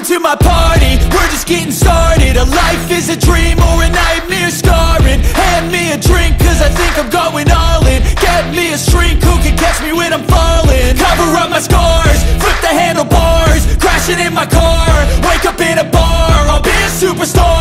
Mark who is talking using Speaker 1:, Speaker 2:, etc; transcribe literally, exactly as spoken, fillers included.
Speaker 1: to my party, we're just getting started. A life is a dream or a nightmare scarring. Hand me a drink cause I think I'm going all in. Get me a shrink who can catch me when I'm falling. Cover up my scars, flip the handlebars, crashing in my car, wake up in a bar, I'll be a superstar.